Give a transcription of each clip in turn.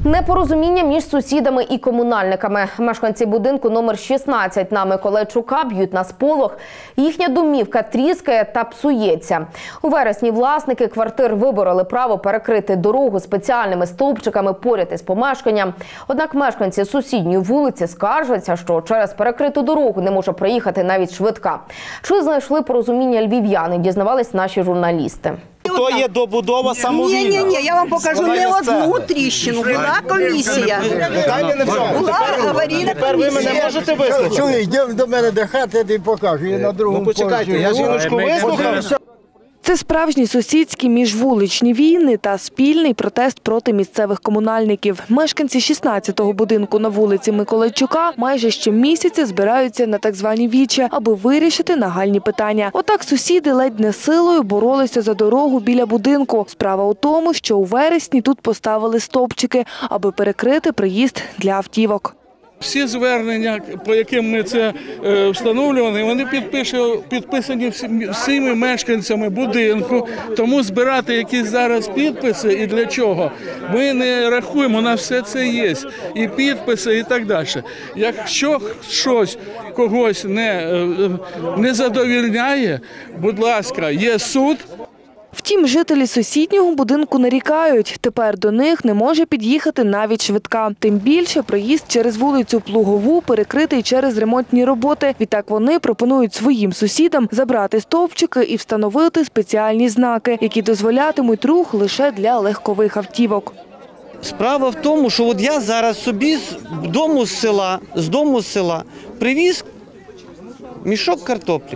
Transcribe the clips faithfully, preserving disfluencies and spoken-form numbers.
Непорозуміння між сусідами і комунальниками. Мешканці будинку номер шістнадцять на Миколайчука б'ють на сполох. Їхня домівка тріскає та псується. У вересні власники квартир вибороли право перекрити дорогу спеціальними стовпчиками поряд із помешканням. Однак мешканці сусідньої вулиці скаржаться, що через перекриту дорогу не може проїхати навіть швидка. Чи знайшли порозуміння львів'яни, дізнавались наші журналісти. То є добудова самовільна. Ні, ні, ні, я вам покажу не одну тріщину. Була комісія. Була аварійна Тепер ви мене комісія. можете вислухати? Чуй, йдемо до мене до хати, я тобі покажу. Я на другому Ну почекайте, я жіночку вислухав. Це справжні сусідські міжвуличні війни та спільний протест проти місцевих комунальників. Мешканці шістнадцятого будинку на вулиці Миколайчука майже щомісяця збираються на так звані віче, аби вирішити нагальні питання. Отак сусіди ледь не силою боролися за дорогу біля будинку. Справа у тому, що у вересні тут поставили стовпчики, аби перекрити проїзд для автівок. Всі звернення, по яким ми це е, встановлювали, вони підписані всіми мешканцями будинку. Тому збирати якісь зараз підписи і для чого, ми не рахуємо, у нас все це є. І підписи, і так далі. Якщо щось когось не, не задовольняє, будь ласка, є суд. Втім, жителі сусіднього будинку нарікають, тепер до них не може під'їхати навіть швидка. Тим більше проїзд через вулицю Плугову перекритий через ремонтні роботи. Відтак вони пропонують своїм сусідам забрати стовпчики і встановити спеціальні знаки, які дозволятимуть рух лише для легкових автівок. Справа в тому, що от я зараз собі з дому з села, з дому з села привіз мішок картоплі.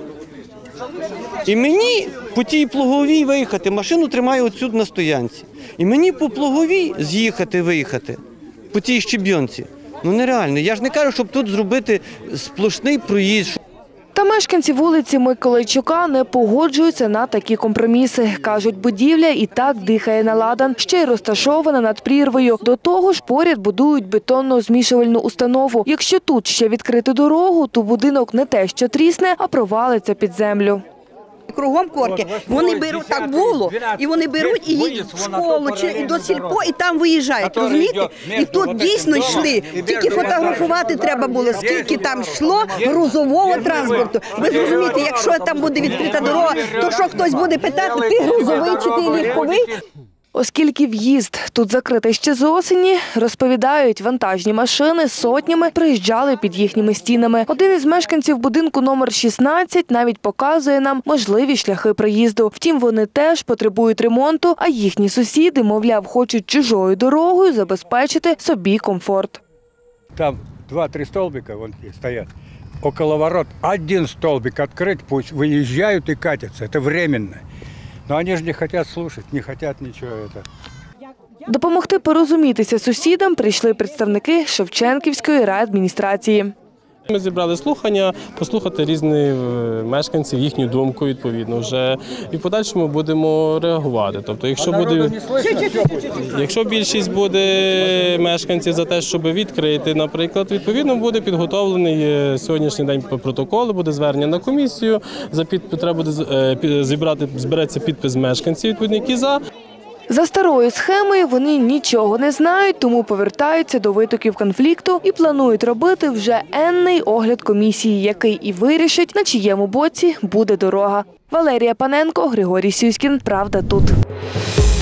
І мені по тій Плуговій виїхати, машину тримаю отсюди на стоянці. І мені по Плуговій з'їхати, виїхати, по тій щебінці. Ну нереально. Я ж не кажу, щоб тут зробити сплошний проїзд. Та мешканці вулиці Миколайчука не погоджуються на такі компроміси. Кажуть, будівля і так дихає на ладан, ще й розташована над прірвою. До того ж, поряд будують бетонно-змішувальну установу. Якщо тут ще відкрити дорогу, то будинок не те що трісне, а провалиться під землю. Кругом корки. Вони беруть, так було, і вони беруть і їдуть в школу, чи до сільпо, і там виїжджають, розумієте? І тут дійсно йшли, тільки фотографувати треба було, скільки там йшло грузового транспорту. Ви зрозумієте, якщо там буде відкрита дорога, то що хтось буде питати, ти грузовий чи ти легковий? Оскільки в'їзд тут закритий ще з осені, розповідають, вантажні машини сотнями приїжджали під їхніми стінами. Один із мешканців будинку номер шістнадцять навіть показує нам можливі шляхи проїзду. Втім, вони теж потребують ремонту, а їхні сусіди, мовляв, хочуть чужою дорогою забезпечити собі комфорт. Там два-три столбика вон стоят. Около ворот один столбик открыть, пусть выезжают и катятся. Это временно. Но они же не хотят слушать, не хотят ничего этого. Допомогти порозумітися сусідам прийшли представники Шевченківської райадміністрації. Ми зібрали слухання, послухати різних мешканців, їхню думку відповідно вже. І в подальшому будемо реагувати. Тобто, якщо буде, якщо більшість буде мешканців за те, щоб відкрити, наприклад, відповідно буде підготовлений сьогоднішній день протокол, буде звернення на комісію, за підпис треба буде зібрати, збереться підпис мешканців, відповідно, які за. За старою схемою вони нічого не знають, тому повертаються до витоків конфлікту і планують робити вже енний огляд комісії, який і вирішить, на чиєму боці буде дорога. Валерія Паненко, Григорій Сюськін. Правда тут.